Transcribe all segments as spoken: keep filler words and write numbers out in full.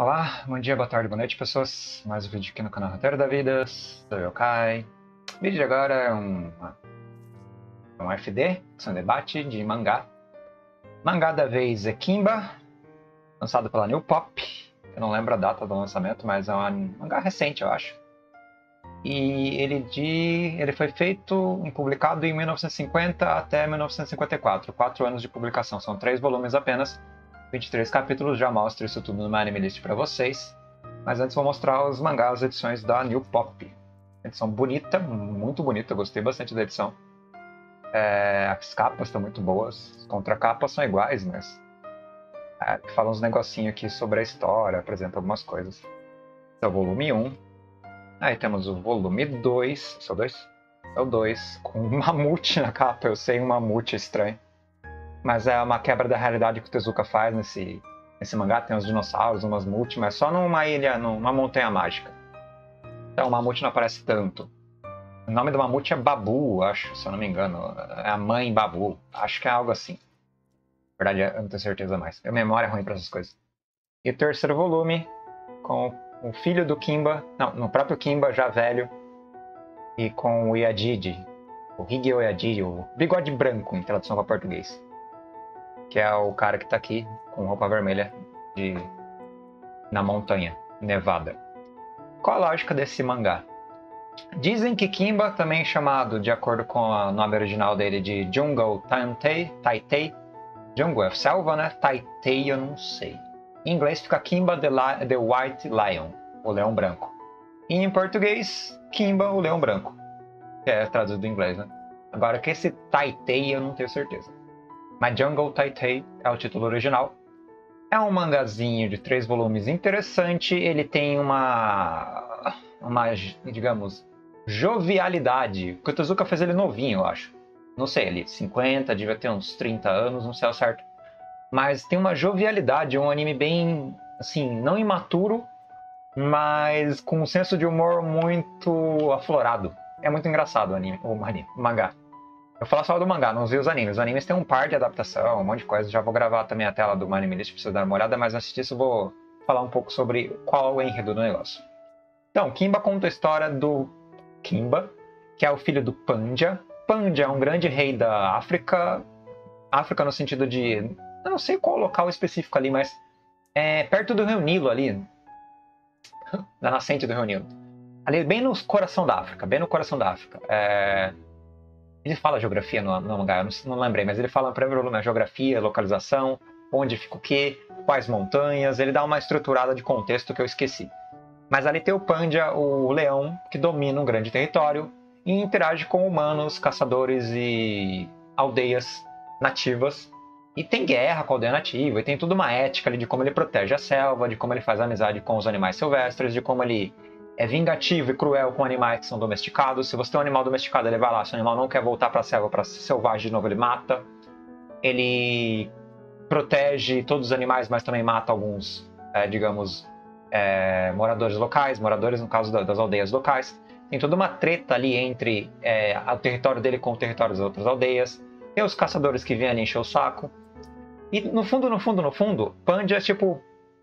Olá, bom dia, boa tarde, boa noite, pessoas. Mais um vídeo aqui no canal Roteiro da Vida. Sou eu, Kai. O vídeo de agora é um, um F D, que é um debate de mangá. Mangá da vez é Kimba, lançado pela New Pop. Eu não lembro a data do lançamento, mas é um mangá recente, eu acho. E ele, de, ele foi feito e publicado em mil novecentos e cinquenta até mil novecentos e cinquenta e quatro. Quatro anos de publicação, são três volumes apenas. vinte e três capítulos, já mostro isso tudo no Anime List pra vocês. Mas antes vou mostrar os mangás, as edições da New Pop. Edição bonita, muito bonita, eu gostei bastante da edição. É, as capas estão muito boas, as contracapas são iguais, mas é, fala uns negocinhos aqui sobre a história, apresenta algumas coisas. Esse é o volume um. Aí temos o volume dois, esse é o dois? É o dois, com um mamute na capa, eu sei, um mamute estranho. Mas é uma quebra da realidade que o Tezuka faz nesse, nesse mangá. Tem uns dinossauros, umas mamute, mas só numa ilha, numa montanha mágica. Então o mamute não aparece tanto. O nome do mamute é Babu, acho, se eu não me engano. É a mãe Babu. Acho que é algo assim. Na verdade, eu não tenho certeza mais. Minha memória é ruim para essas coisas. E o terceiro volume, com o filho do Kimba, não, no próprio Kimba, já velho, e com o Yadidi, o Higeo Yadidi, o bigode branco, em tradução para português. Que é o cara que tá aqui com roupa vermelha de... na montanha nevada. Qual a lógica desse mangá? Dizem que Kimba, também chamado, de acordo com o nome original dele, de Jungle Taitei, Taitei, Jungle é selva, né? Taitei eu não sei. Em inglês fica Kimba the, Li the White Lion, o leão branco. E em português, Kimba, o leão branco. Que é traduzido do inglês, né? Agora que esse Taitei eu não tenho certeza. Mas Jungle Taitei é o título original. É um mangazinho de três volumes interessante. Ele tem uma, uma, digamos, jovialidade. Porque o Tezuka fez ele novinho, eu acho. Não sei, ele cinquenta, devia ter uns trinta anos, não sei ao certo. Mas tem uma jovialidade, um anime bem, assim, não imaturo, mas com um senso de humor muito aflorado. É muito engraçado o anime, o, anime, o mangá. Eu falo só do mangá, não vi os animes. Os animes tem um par de adaptação, um monte de coisa. Já vou gravar também a tela do Anime List, precisa dar uma olhada, mas antes disso eu vou falar um pouco sobre qual é o enredo do negócio. Então, Kimba conta a história do Kimba, que é o filho do Pandya. Pandya é um grande rei da África. África no sentido de... eu não sei qual local específico ali, mas é perto do Rio Nilo ali. Da nascente do Rio Nilo. Ali bem no coração da África, bem no coração da África. É... Ele fala geografia no, no mangá, eu não, não lembrei, mas ele fala no primeiro volume a geografia, localização, onde fica o quê, quais montanhas, ele dá uma estruturada de contexto que eu esqueci. Mas ali tem o Pandya, o leão, que domina um grande território e interage com humanos, caçadores e aldeias nativas. E tem guerra com a aldeia nativa, e tem toda uma ética ali de como ele protege a selva, de como ele faz amizade com os animais silvestres, de como ele é vingativo e cruel com animais que são domesticados. Se você tem um animal domesticado, ele vai lá. Se o animal não quer voltar para a selva, para ser selvagem de novo, ele mata. Ele protege todos os animais, mas também mata alguns, é, digamos, é, moradores locais, moradores no caso das aldeias locais. Tem toda uma treta ali entre é, o território dele com o território das outras aldeias. Tem os caçadores que vêm ali encher o saco. E no fundo, no fundo, no fundo, Pandya é tipo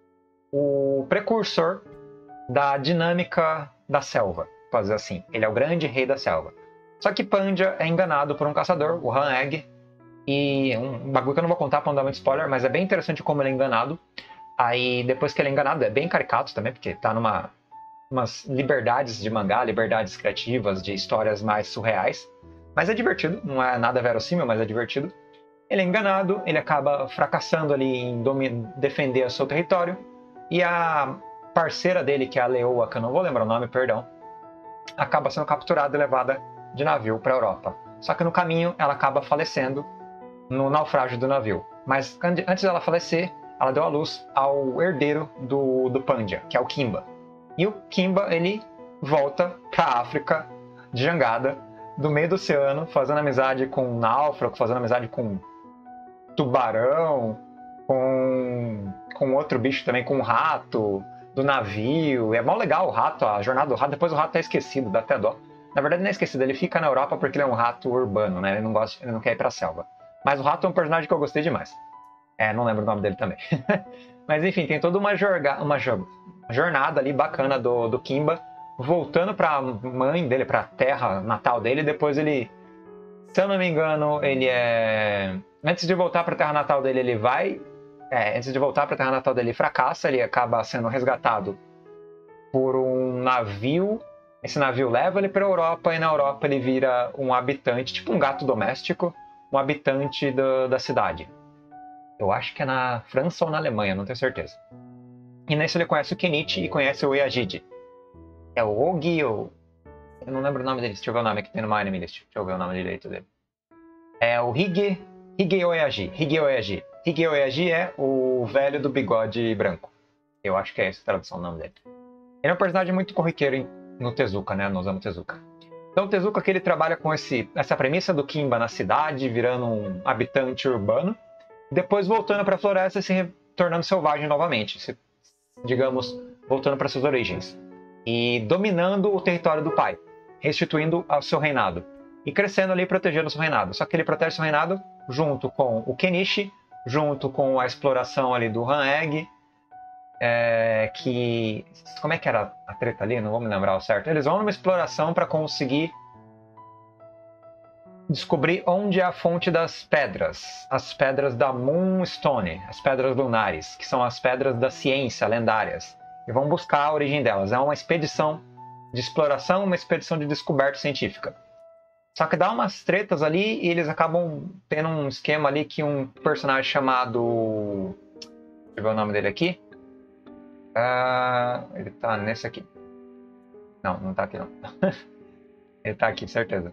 o precursor da dinâmica da selva, fazer assim. Ele é o grande rei da selva. Só que Pandya é enganado por um caçador, o Han Egg, e um bagulho que eu não vou contar para não dar muito spoiler, mas é bem interessante como ele é enganado. Aí depois que ele é enganado, é bem caricato também, porque tá numa umas liberdades de mangá, liberdades criativas, de histórias mais surreais. Mas é divertido, não é nada verossímil, mas é divertido. Ele é enganado, ele acaba fracassando ali em defender o seu território, e a parceira dele, que é a leoa, que eu não vou lembrar o nome, perdão, acaba sendo capturada e levada de navio para a Europa. Só que no caminho ela acaba falecendo no naufrágio do navio. Mas antes dela falecer, ela deu à luz ao herdeiro do, do Pandya, que é o Kimba. E o Kimba, ele volta para a África de jangada, do meio do oceano, fazendo amizade com um náufrago, fazendo amizade com tubarão, com, com outro bicho também, com um rato do navio. É mó legal o rato, a jornada do rato. Depois o rato é esquecido, dá até dó. Na verdade não é esquecido, ele fica na Europa porque ele é um rato urbano, né? Ele não gosta, ele não quer ir pra selva. Mas o rato é um personagem que eu gostei demais. É, não lembro o nome dele também. Mas enfim, tem toda uma, jorga, uma jornada ali bacana do, do Kimba, voltando pra mãe dele, pra terra natal dele, depois ele, se eu não me engano, ele é... Antes de voltar pra terra natal dele, ele vai... É, antes de voltar pra terra natal dele, ele fracassa, ele acaba sendo resgatado por um navio. Esse navio leva ele pra Europa, e na Europa ele vira um habitante, tipo um gato doméstico, um habitante do, da cidade. Eu acho que é na França ou na Alemanha, não tenho certeza. E nesse ele conhece o Kenichi e conhece o Oyajide. É o Ogi ou... Eu não lembro o nome dele, deixa eu ver o nome aqui, tem no My Anime List. Deixa eu ver o nome direito dele. É o Hige... Hige Oyaji. Hige Oyaji. Hige Oyaji é o velho do bigode branco. Eu acho que é essa a tradução do nome dele. Ele é um personagem muito corriqueiro no Tezuka, né? No Osamu Tezuka. Então o Tezuka que ele trabalha com esse, essa premissa do Kimba na cidade, virando um habitante urbano. Depois voltando para a floresta e se tornando selvagem novamente, se, digamos, voltando para suas origens. E dominando o território do pai, restituindo ao seu reinado. E crescendo ali, protegendo o seu reinado. Só que ele protege seu reinado junto com o Kenichi, junto com a exploração ali do Han-Egg, é, que... Como é que era a treta ali? Não vou me lembrar o certo. Eles vão numa exploração para conseguir descobrir onde é a fonte das pedras, as pedras da Moonstone, as pedras lunares, que são as pedras da ciência lendárias, e vão buscar a origem delas. É uma expedição de exploração, uma expedição de descoberta científica. Só que dá umas tretas ali e eles acabam tendo um esquema ali que um personagem chamado... Deixa eu ver o nome dele aqui. Uh, ele tá nesse aqui. Não, não tá aqui não. Ele tá aqui, certeza.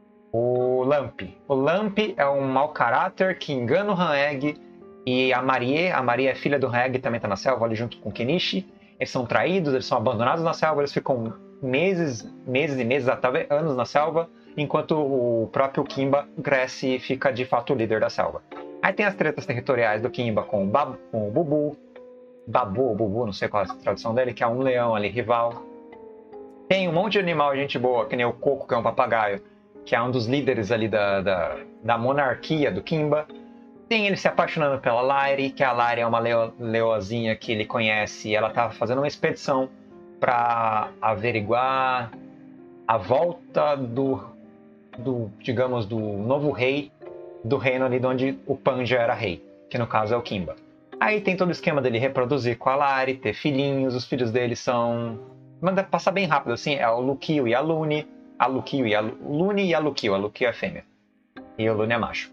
O Lamp. O Lamp é um mau caráter que engana o Han-Egg e a Marie. A Marie é filha do Han-Egg, também está na selva ali junto com o Kenichi. Eles são traídos, eles são abandonados na selva, eles ficam meses, meses e meses, até anos na selva, enquanto o próprio Kimba cresce e fica de fato o líder da selva. Aí tem as tretas territoriais do Kimba com o, Bab, com o Bubu. Babu ou Bubu, não sei qual é a tradução dele, que é um leão ali, rival. Tem um monte de animal, gente boa, que nem o Coco, que é um papagaio, que é um dos líderes ali da, da, da monarquia do Kimba. Tem ele se apaixonando pela Lairi, que a Lairi é uma leo, leoazinha que ele conhece, e ela tá fazendo uma expedição para averiguar a volta do, do, digamos, do novo rei do reino ali de onde o Panja era rei, que no caso é o Kimba. Aí tem todo o esquema dele reproduzir com a Lairi, ter filhinhos, os filhos dele são... Manda passar bem rápido assim, é o Lukio e a Lune, a Lukio e a Lune e a Lukio, a Lukio é fêmea e o Lune é macho.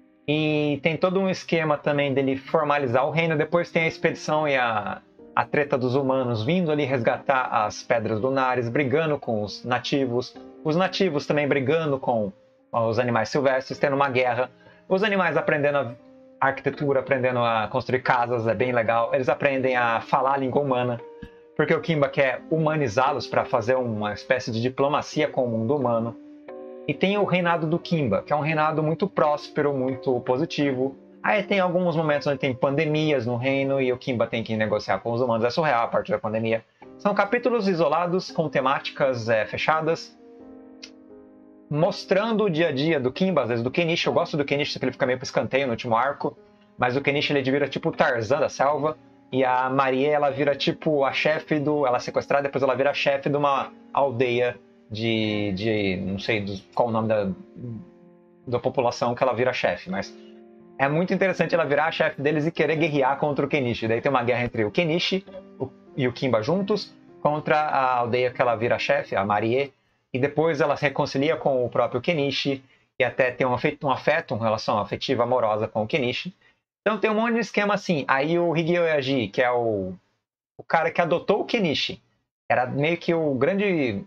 E tem todo um esquema também dele formalizar o reino, depois tem a expedição e a, a treta dos humanos vindo ali resgatar as pedras lunares, brigando com os nativos, os nativos também brigando com os animais silvestres, tendo uma guerra, os animais aprendendo a arquitetura, aprendendo a construir casas, é bem legal, eles aprendem a falar a língua humana, porque o Kimba quer humanizá-los para fazer uma espécie de diplomacia com o mundo humano. E tem o reinado do Kimba, que é um reinado muito próspero, muito positivo. Aí tem alguns momentos onde tem pandemias no reino e o Kimba tem que negociar com os humanos. É surreal a parte da pandemia. São capítulos isolados com temáticas é, fechadas, mostrando o dia a dia do Kimba, às vezes do Kenichi. Eu gosto do Kenichi, porque ele fica meio pro escanteio no último arco. Mas o Kenichi ele vira tipo o Tarzan da selva. E a Marie, ela vira tipo a chefe do... Ela é sequestrada, depois ela vira a chefe de uma aldeia de... de não sei do, qual o nome da, da população que ela vira chefe, mas... É muito interessante ela virar a chefe deles e querer guerrear contra o Kenichi. Daí tem uma guerra entre o Kenichi o, e o Kimba juntos contra a aldeia que ela vira chefe, a Marie. E depois ela se reconcilia com o próprio Kenichi e até tem um afeto, um afeto, uma relação afetiva amorosa com o Kenichi. Então tem um monte de esquema assim. Aí o Hige Oyaji, que é o, o cara que adotou o Kenichi, era meio que o grande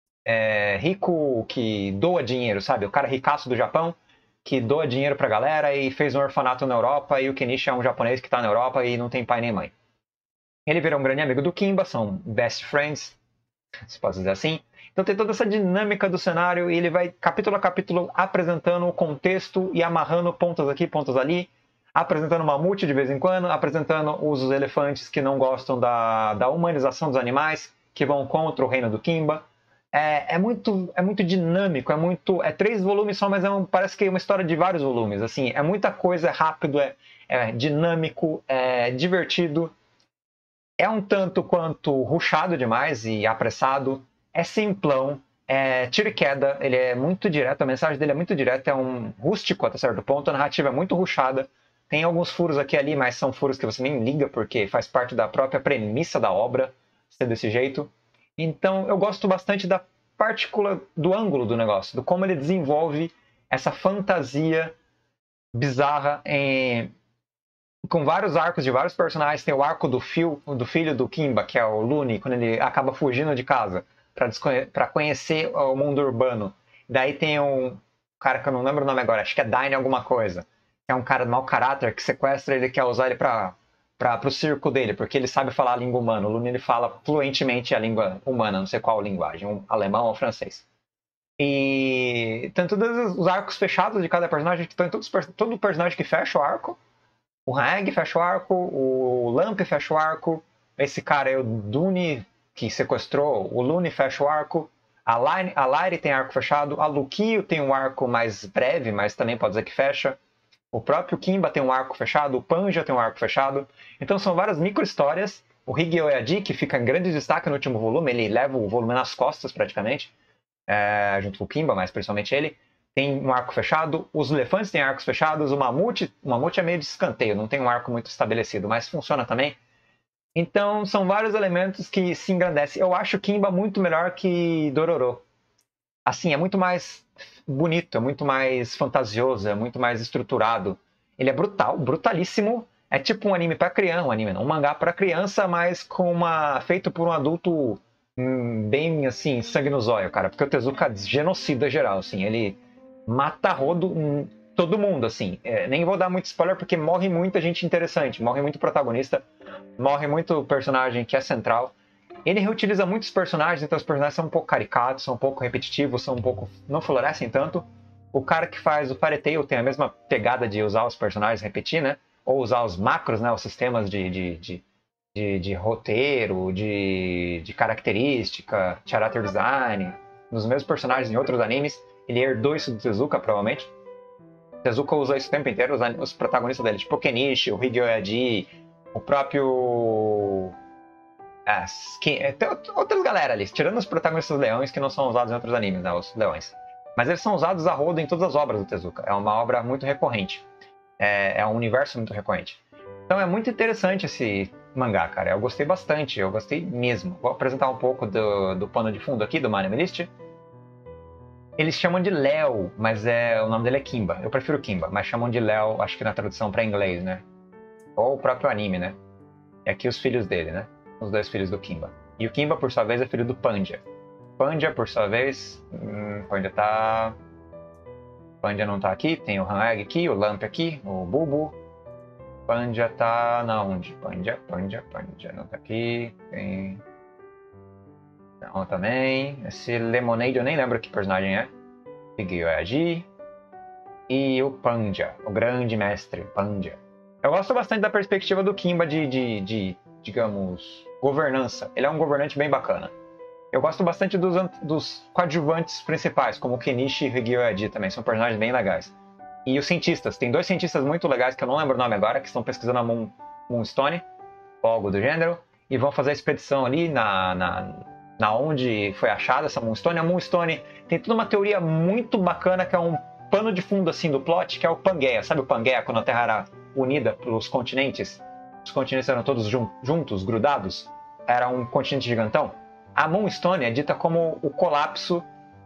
é, rico que doa dinheiro, sabe? O cara ricaço do Japão, que doa dinheiro pra galera e fez um orfanato na Europa, e o Kenichi é um japonês que tá na Europa e não tem pai nem mãe. Ele virou um grande amigo do Kimba, são best friends, se pode dizer assim. Então tem toda essa dinâmica do cenário e ele vai capítulo a capítulo apresentando o contexto e amarrando pontos aqui, pontos ali, apresentando o mamute de vez em quando, apresentando os elefantes que não gostam da, da humanização dos animais, que vão contra o reino do Kimba. é, é, muito, é muito dinâmico, é muito. É três volumes só, mas é um, parece que é uma história de vários volumes. Assim, é muita coisa, é rápido, é, é dinâmico, é divertido. É um tanto quanto rushado demais e apressado. É simplão, é tiro e queda, ele é muito direto, a mensagem dele é muito direta, é um rústico até certo ponto, a narrativa é muito rushada. Tem alguns furos aqui e ali, mas são furos que você nem liga porque faz parte da própria premissa da obra ser desse jeito. Então eu gosto bastante da partícula, do ângulo do negócio, do como ele desenvolve essa fantasia bizarra em, com vários arcos de vários personagens. Tem o arco do, fio, do filho do Kimba, que é o Looney, quando ele acaba fugindo de casa para conhecer o mundo urbano. Daí tem um cara que eu não lembro o nome agora, acho que é Dine alguma coisa, que é um cara de mau caráter que sequestra ele e quer usar ele para para o circo dele, porque ele sabe falar a língua humana. O Looney ele fala fluentemente a língua humana, não sei qual linguagem, um alemão ou francês. E tem todos os arcos fechados de cada personagem, que tem todos, todo personagem que fecha o arco. O Hag fecha o arco, o Lamp fecha o arco, esse cara é o Dune que sequestrou, o Looney fecha o arco, a Lyre, a Lyre tem arco fechado, a Lukio tem um arco mais breve, mas também pode dizer que fecha. O próprio Kimba tem um arco fechado, o Panja tem um arco fechado. Então são várias micro-histórias. O Higio Eiji, que fica em grande destaque no último volume, ele leva o volume nas costas praticamente, é, junto com o Kimba, mas principalmente ele, tem um arco fechado. Os elefantes têm arcos fechados. O Mamute, o Mamute é meio de escanteio, não tem um arco muito estabelecido, mas funciona também. Então são vários elementos que se engrandecem. Eu acho Kimba muito melhor que Dororo. Assim, é muito mais bonito, é muito mais fantasioso, é muito mais estruturado. Ele é brutal, brutalíssimo. É tipo um anime para criança, um anime não, um mangá para criança, mas com uma feito por um adulto hum, bem assim, sangue no zóio, cara. Porque o Tezuka genocida geral, assim, ele mata a rodo hum, todo mundo, assim. É, nem vou dar muito spoiler porque morre muita gente interessante, morre muito protagonista, morre muito personagem que é central. Ele reutiliza muitos personagens, então os personagens são um pouco caricatos, são um pouco repetitivos, são um pouco não florescem tanto. O cara que faz o Fairy Tail tem a mesma pegada de usar os personagens, repetir, né? Ou usar os macros, né? Os sistemas de, de, de, de, de roteiro, de, de característica, character design, nos mesmos personagens em outros animes. Ele herdou isso do Tezuka, provavelmente. O Tezuka usa isso o tempo inteiro, os, os protagonistas dele, tipo o Kenichi, o Higio Eiji, o próprio... As, que, tem outras galera ali, tirando os protagonistas leões que não são usados em outros animes, né, os leões. Mas eles são usados a rodo em todas as obras do Tezuka. É uma obra muito recorrente. É, é um universo muito recorrente. Então é muito interessante esse mangá, cara. Eu gostei bastante, eu gostei mesmo. Vou apresentar um pouco do, do pano de fundo aqui do My Anime List. Eles chamam de Léo, mas é, o nome dele é Kimba. Eu prefiro Kimba, mas chamam de Léo, acho que na tradução para inglês, né? Ou o próprio anime, né? E aqui os filhos dele, né? Os dois filhos do Kimba. E o Kimba, por sua vez, é filho do Panja. Panja, por sua vez... Hum, Panja tá... Panja não tá aqui. Tem o Haneg aqui, o Lamp aqui, o Bubu. Panja tá... na onde? Panja, Panja, Panja não tá aqui. Tem... Não, também. Esse Lemonade eu nem lembro que personagem é. Higio Eiji. E o Panja, o grande mestre Panja. Eu gosto bastante da perspectiva do Kimba de... de, de digamos, governança. Ele é um governante bem bacana. Eu gosto bastante dos, dos coadjuvantes principais, como o Kenichi e Higio Eiji também, são personagens bem legais. E os cientistas, tem dois cientistas muito legais, que eu não lembro o nome agora, que estão pesquisando a Moon, Moonstone, ou algo do gênero, e vão fazer a expedição ali na, na, na onde foi achada essa Moonstone. A Moonstone tem toda uma teoria muito bacana, que é um pano de fundo assim do plot, que é o Pangaea. Sabe o Pangaea, quando a Terra era unida pelos continentes? Os continentes eram todos jun juntos, grudados. Era um continente gigantão. A Moonstone é dita como o colapso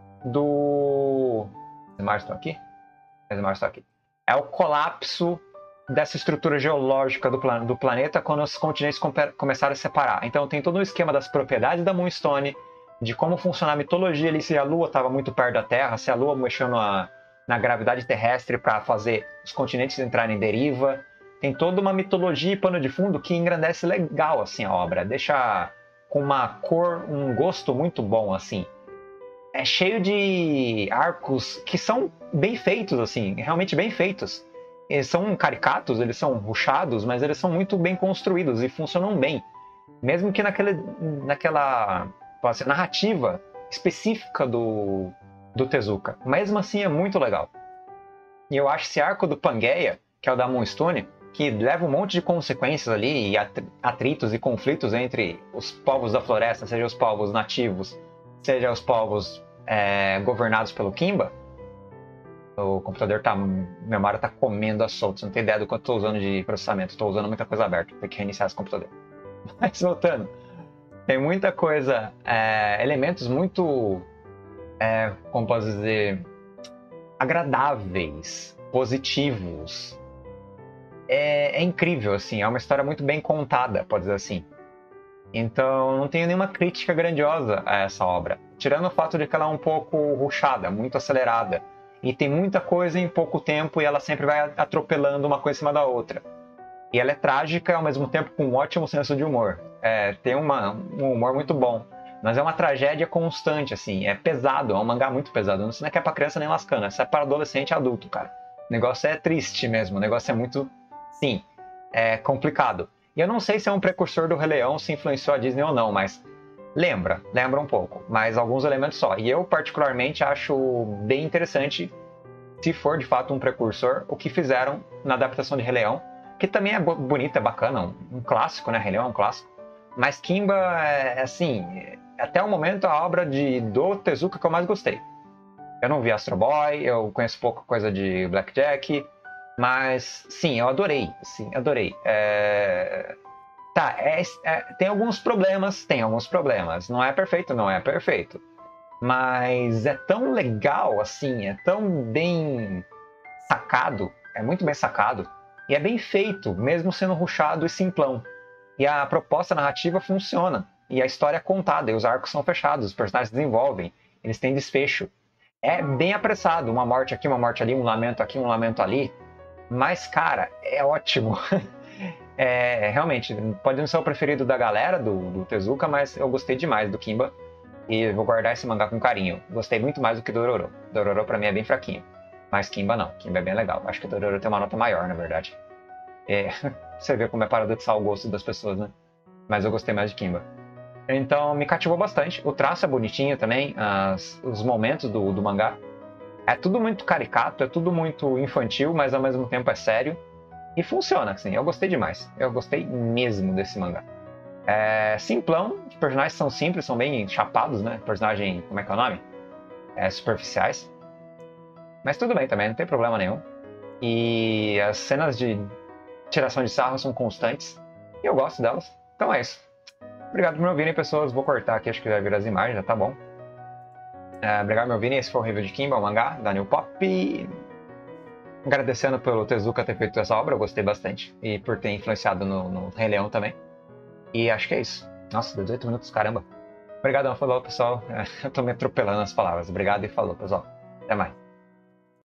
do... Os Mars estão aqui? Os Mars estão aqui. É o colapso dessa estrutura geológica do, plan do planeta quando os continentes começaram a separar. Então tem todo um esquema das propriedades da Moonstone, de como funciona a mitologia ali, se a Lua estava muito perto da Terra, se a Lua mexeu na, na gravidade terrestre para fazer os continentes entrarem em deriva. Tem toda uma mitologia e pano de fundo que engrandece legal assim a obra, deixa com uma cor, um gosto muito bom assim. É cheio de arcos que são bem feitos assim, realmente bem feitos. Eles são caricatos, eles são ruchados, mas eles são muito bem construídos e funcionam bem. Mesmo que naquele, naquela assim, narrativa específica do, do Tezuka. Mesmo assim, é muito legal. E eu acho esse arco do Pangaea, que é o da Moonstone, que leva um monte de consequências ali, e atritos e conflitos entre os povos da floresta, seja os povos nativos, seja os povos é, governados pelo Kimba. O computador tá, a memória tá comendo a solto, você não tem ideia do quanto estou usando de processamento, estou usando muita coisa aberta, tem que reiniciar esse computador. Mas voltando, tem muita coisa, é, elementos muito, é, como posso dizer, agradáveis, positivos. É, é incrível, assim, é uma história muito bem contada, pode dizer assim. Então, não tenho nenhuma crítica grandiosa a essa obra, tirando o fato de que ela é um pouco rushada, muito acelerada. E tem muita coisa em pouco tempo e ela sempre vai atropelando uma coisa em cima da outra. E ela é trágica ao mesmo tempo com um ótimo senso de humor. É, tem uma, um humor muito bom. Mas é uma tragédia constante, assim. É pesado, é um mangá muito pesado. Não é que é pra criança nem lascando, isso é para adolescente e adulto, cara. O negócio é triste mesmo, o negócio é muito, sim, é complicado. E eu não sei se é um precursor do Rei Leão, se influenciou a Disney ou não, mas lembra, lembra um pouco, mas alguns elementos só. E eu particularmente acho bem interessante, se for de fato um precursor, o que fizeram na adaptação de Rei Leão, que também é bonita, é bacana, um, um clássico, né? Rei Leão é um clássico. Mas Kimba é, assim, até o momento a obra de, do Tezuka que eu mais gostei. Eu não vi Astro Boy, eu conheço pouca coisa de Blackjack, mas sim, eu adorei, sim, adorei. É... Tá, é, é, tem alguns problemas, tem alguns problemas. Não é perfeito, não é perfeito. Mas é tão legal, assim, é tão bem sacado, é muito bem sacado, e é bem feito, mesmo sendo rushado e simplão. E a proposta narrativa funciona, e a história é contada, e os arcos são fechados, os personagens desenvolvem, eles têm desfecho. É bem apressado, uma morte aqui, uma morte ali, um lamento aqui, um lamento ali, mas, cara, é ótimo. É, realmente, pode não ser o preferido da galera, do, do Tezuka, mas eu gostei demais do Kimba. E vou guardar esse mangá com carinho. Gostei muito mais do que Dororo. Dororo pra mim é bem fraquinho. Mas Kimba não. Kimba é bem legal. Acho que Dororo tem uma nota maior, na verdade. É, você vê como é paradoxal o gosto das pessoas, né? Mas eu gostei mais de Kimba. Então me cativou bastante. O traço é bonitinho também. As, os momentos do, do mangá. É tudo muito caricato, é tudo muito infantil, mas ao mesmo tempo é sério. E funciona, assim. Eu gostei demais. Eu gostei mesmo desse mangá. É simplão, os personagens são simples, são bem chapados, né? Personagem, como é que é o nome? É, superficiais. Mas tudo bem também, não tem problema nenhum. E as cenas de tiração de sarro são constantes. E eu gosto delas. Então é isso. Obrigado por me ouvirem, pessoas. Vou cortar aqui, acho que vai vir as imagens, já tá bom. É, obrigado por me ouvirem. Esse foi o review de Kimba, o mangá, da New Pop. Agradecendo pelo Tezuka ter feito essa obra, eu gostei bastante. E por ter influenciado no, no Rei Leão também. E acho que é isso. Nossa, dezoito minutos, caramba. Obrigadão, falou, pessoal. Eu tô me atropelando as palavras. Obrigado e falou, pessoal. Até mais.